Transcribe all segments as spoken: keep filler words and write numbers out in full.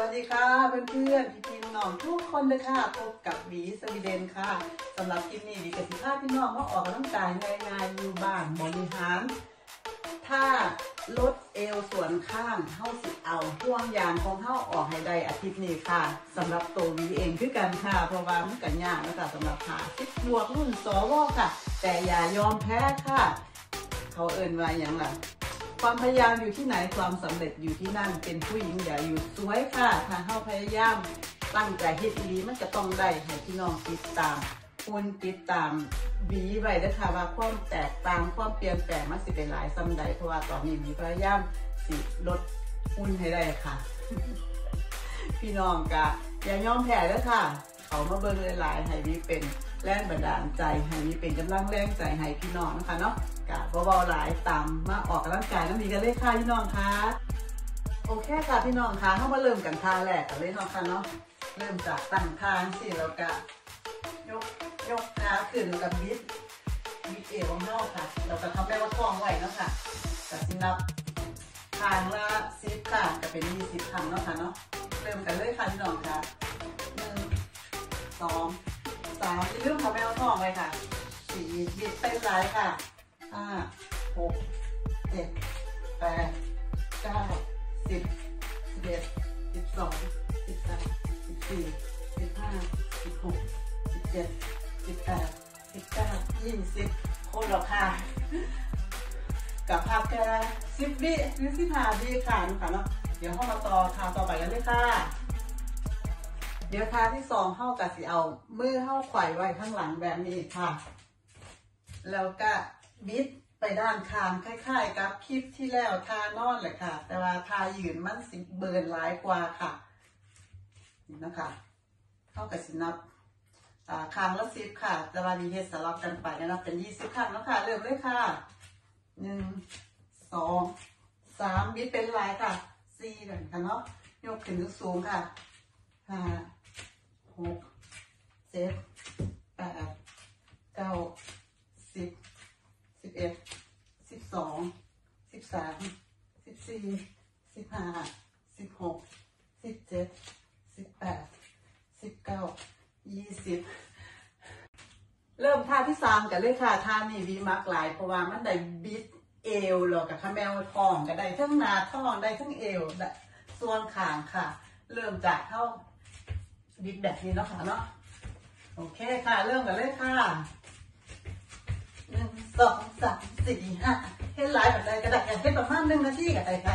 วัสดีค่ะเพื่อนๆพี่ๆน้องทุกคนเลยค่ะพบกับหวีสวีเดนค่ะสำหรับคลิปนี้หวีกับสิพาพี่น้องมาออกกำลังกายง่ายๆอยู่บ้านบริหารถ้าลดเอวส่วนข้างเท่าสิเอาห่วงยางของเท่าออกให้ได้อาทิตย์นี้ค่ะสำหรับตัววีเองคือกันค่ะเพราะว่ามันกันยากนะคะสำหรับหาคิดบวกรุ่นสวค่ะแต่อย่ายอมแพ้ค่ะเขาเอ่นว่าอย่างไรความพยายามอยู่ที่ไหนความสำเร็จอยู่ที่นั่นเป็นผู้หญิงอย่าอยู่สวยค่ะถ้าเข้าพยายามตั้งใจเฮ็ดดีมันจะต้องได้ให้พี่น้องติดตามคุณติดตามบีไว้ด้วยค่ะว่าความแตกต่างความเปลี่ยนแปลงมันสิเป็นหลายซ้ำใดเพราะว่าตอนนี้บีพยายามสิลดหุ่นให้ได้ค่ะ พี่น้องกะอย่ายอมแพ้ด้วยค่ะเขามาเบิ่งหลายๆให้บีเป็นแรงบันดาลใจให้บีเป็นกำลังแรงใจให้พี่น้องนะคะเนาะกะเบาๆหลายตามมาออกกำลังกายน้ำดีกันเลยค่ะพี่น้องคะโอเคค่ะพี่น้องคะเข้ามาเริ่มกันท่าแรกกันเลยเนาะค่ะเนาะเริ่มจากตั้งทางสิแล้วก็ยกยกขาขึ้นแล้วก็บิดบิดเอวของเราค่ะเราก็ทำได้ว่าท้องไหวเนาะค่ะแต่สินับทางละสิบค่ะจะเป็นยี่สิบครั้งเนาะค่ะเนาะเริ่มกันเลยค่ะพี่น้องค่ะหนึ่งสองสามอย่าลืมทำให้เราท้องไว้ค่ะสี่บิดไปซ้ายค่ะห้าหกเจ็ดแปดเก้าสิบสิบเอ็ดสิบสองสิบสามสิบสี่สิบห้าสิบหกสิบเจ็ดสิบแปดสิบเก้ายี่สิบคนหรอกค่ะกับพักแค่สิบวิหรือสิบห้าวิค่ะนุค่ะเนาะเดี๋ยวเข้ามาต่อท่าต่อไปกันเลยค่ะเดี๋ยวท่าที่สองเข้ากับสิเอามือเข้าไขว่ไว้ข้างหลังแบบนี้ค่ะแล้วก็บิดไปด้านข้างคล้ายๆกับคลิปที่แล้วท่านอนเลยค่ะแต่ว่าท่ายืนมันสิเบิร์นหลายกว่าค่ะนี่นะคะเข้ากับสินับครั้งละสิบค่ะแต่ว่าดีเฮดสลับกันไปนะเป็นยี่สิบครั้งแล้วค่ะเริ่มเลยค่ะหนึ่งสองสามบิดเป็นลายค่ะสี่เลยค่ะเนาะยกขึ้นสูงค่ะห้าหกเจ็ดแปดเก้าสิบสิบเอ็ดสิบสองสิบสามสิบสี่สิบห้าสิบหกสิบเจ็ดสิบแปดสิบเก้ายี่สิบเริ่มท่าที่สามกันเลยค่ะท่านี้วีมักหลายเพราะว่ามันได้บิดเอวหรอกกับขาแมวท้องก็ได้ทั้งหน้าท้องได้ทั้งเอวส่วนขางค่ะเริ่มจากเท่าบิดแบบนี้เนาะค่ะเนาะโอเคค่ะเริ่มกันเลยค่ะหนึ่งสองสามสี่ห้าเฮ็ดหลายแบบใดก็ได้เฮ็ดประมาณหนึ่งนาทีก็ได้ค่ะ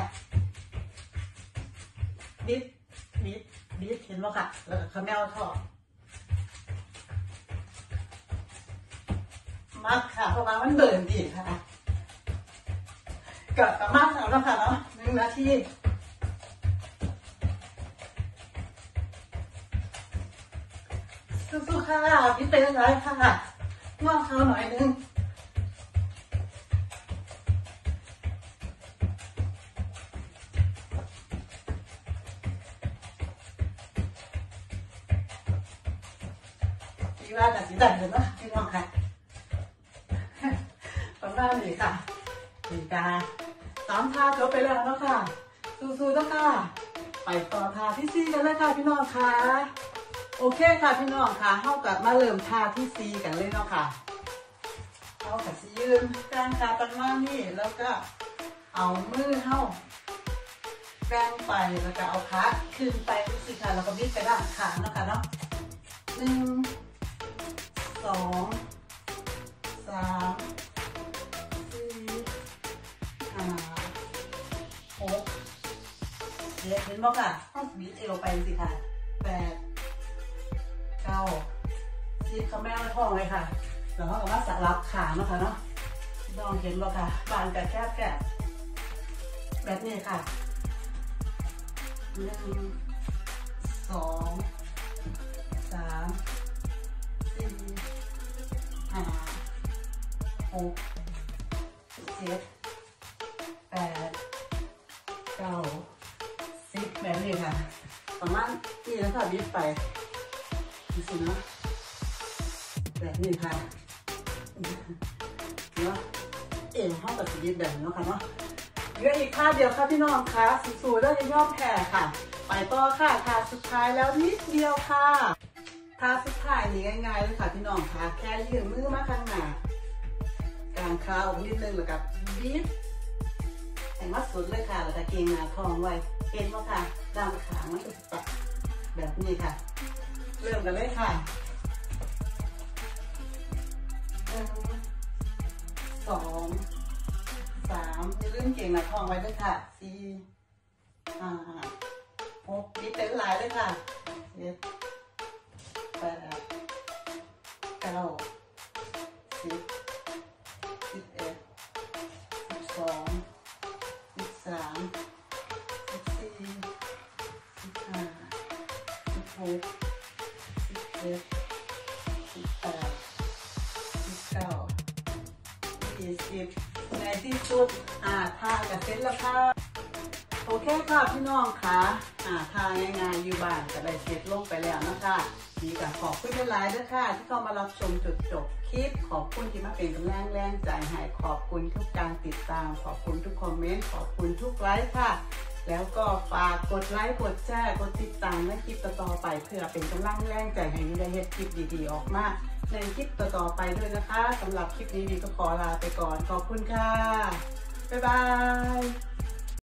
บิดบิดบิดเห็นไหมค่ะแล้วก็ขาแมวท้องมัดค่ะเพราะว่ามันเบิร์นดีค่ะเกิดประมาณแล้วนะคะเนาะหนึ่งนาทีสู้ๆค่ะพี่เป็นอะไรค่ะง่วงเขาหน่อยนึงพี่ว่าแต่สีดำเลยนะพี่น้องค่ะประมาณนี้ค่ะสีกาสามท่าจบไปแล้วนะค่ะสู้ๆนะค่ะไปต่อท่าที่สี่กันเลยค่ะพี่น้องค่ะโอเคค่ะพี่น้องค่ะเข้ากับมาเริ่มท่าที่สี่กันเลยเนาะค่ะเข้ากับยืนกลางขาประมาณนี้แล้วก็เอามือเข้าแกงไปแล้วก็เอาขาขึ้นไปดูสิค่ะแล้วก็บิดไปด้านข้างเนาะค่ะเนาะหนึ่งสองสามสี่ห้าหกเจ็ดเห็นไหมค่ะเข้าบิดเอวไปสิค่ะแปดเก้าสิบเขาแม่ท้องเลยค่ะแล้วเขาก็มาสลับขาเนาะค่ะเนาะลองเห็นบ่ค่ะบานกับแคบแคบแบบนี้ค่ะหนึ่งสองสามสี่ห้าหกเจ็ดแปดเก้าสิบแบบนี้ค่ะประมาณนี้แล้วค่ะบิดไปดูสิเนาะแบบนี้ค่ะเนาะเอ็นห้องตัดสีแบบเนาะค่ะเนาะเหลืออีกท่าเดียวค่ะพี่น้องค่ะสู้ๆแล้วจะยอมแพ้ค่ะไปไปต่อค่ะท่าสุดท้ายแล้วนิดเดียวค่ะท่าสุดท้ายนี่ง่ายๆเลยค่ะพี่น้องค่ะแค่ยื่นมือมาข้างหน้ากางขาออกนิดนึงแล้วก็บีบให้มัดสุดเลยค่ะแล้วก็เกรงหน้าท้องไว้เห็นไหมค่ะดามขามันจะตัดแบบนี้ค่ะเริ่มกันเลยค่ะสองสามอย่าลืมเกรงหน้าท้องไว้ด้วยค่ะสี่ห้าหกบีบเต็มหลายเลยค่ะเจ็ดแปดเก้าสิบสิบเอ็ดสิบสองสิบสามสิบสี่สิบห้าสิบหกสิบเจ็ดสิบแปดสิบเก้ายี่สิบในที่สุดอ่าท่ากับเซ็ตแล้วค่ะโอเคค่ะพี่น้องค่ะอ่าท่าง่ายๆอยู่บ้านก็ได้เสร็จลงไปแล้วนะคะดีกับขอบคุณหลายๆด้วยค่ะที่เข้ามารับชมจนจบคลิปขอบคุณที่มาเป็นกำลังแรงใจให้ขอบคุณทุกการติดตามขอบคุณทุกคอมเมนต์ขอบคุณทุกไลค์ค่ะแล้วก็ฝากกดไลค์กดแชร์กดติดตามในคลิปต่อๆไปเพื่อเป็นกำลังแรงใจให้ได้เฮ็ดคลิปดีๆออกมาในคลิปต่อๆไปด้วยนะคะสำหรับคลิปนี้ดีก็ขอลาไปก่อนขอบคุณค่ะบ๊ายบาย